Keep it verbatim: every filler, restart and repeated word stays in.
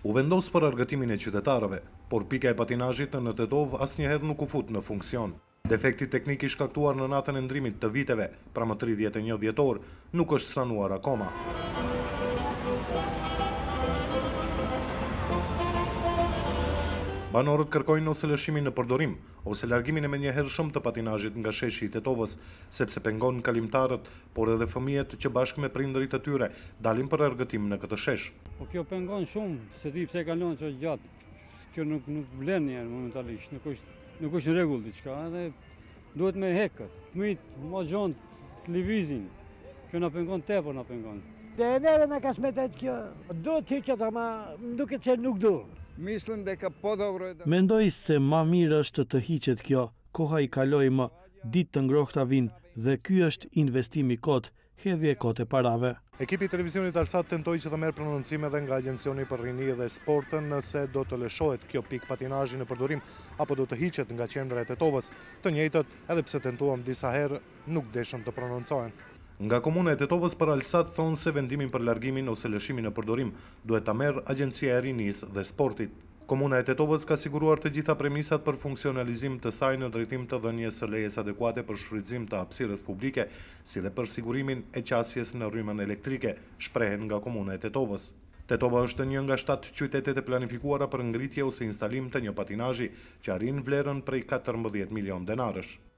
U vendos për argëtimin e qytetarëve, por pika e patinazhit në Tetov asnjëherë nuk u fut në funksion. Defekti teknik i shkaktuar në natën e ndrimit të viteve, pra më tridhjetë e një dhjetor, nuk është sanuar akoma. Banorët kërkojnë ose lëshimin në përdorim, ose largimin e menjëhershëm të patinazhit nga sheshi i Tetovës, sepse pengon kalimtarët, por edhe fëmijët që bashkë me prindërit e tyre dalin për argëtim në këtë shesh. Po kjo pengon shumë, se di pse kalon që është gjatë. Kjo nuk nuk vlen njerë momentalisht, nuk është nuk është në rregull diçka, edhe duhet me hekët. Fëmijët ma gjon lëvizin. Kjo na pengon tepër na pengon. Dhe neve na ka smetet kjo. Do të hiqet, ama duket se nuk do. Mislim da ka podobro da... Mendoj se ma mirë është të hiqet kjo, koha i kaloi më, ditë të ngrohta vinë dhe ky është investimi kot, hedhje kot e parave. Ekipi i televizionit Alsat tentoi që të merr prononcime edhe nga Agjencioni për Rini dhe Sportën nëse do të lëshohet kjo pikë patinazhi në përdorim apo do të hiqet nga qendra e Tetovës. Të njëjtët, edhe pse tentuam disa herë, nuk deshën të prononcohen. Nga komuna e Tetovës për Alsat thonë se vendimin për largimin ose lëshimin në përdorim duhet ta merr Agjencia e Rinisë dhe Sportit. Komuna e Tetovës ka siguruar të gjitha premisat për funksionalizim të saj në drejtim të dhënies së lejes adekuate për shfrytëzim të hapësirës publike, si dhe për sigurimin e qasjes në rrymën elektrike, shprehen nga komuna e Tetovës. Tetova është një nga shtatë qytetet e planifikuara për ngritje ose instalim të një patinazhi që arrin vlerën prej katërmbëdhjetë milion denarësh.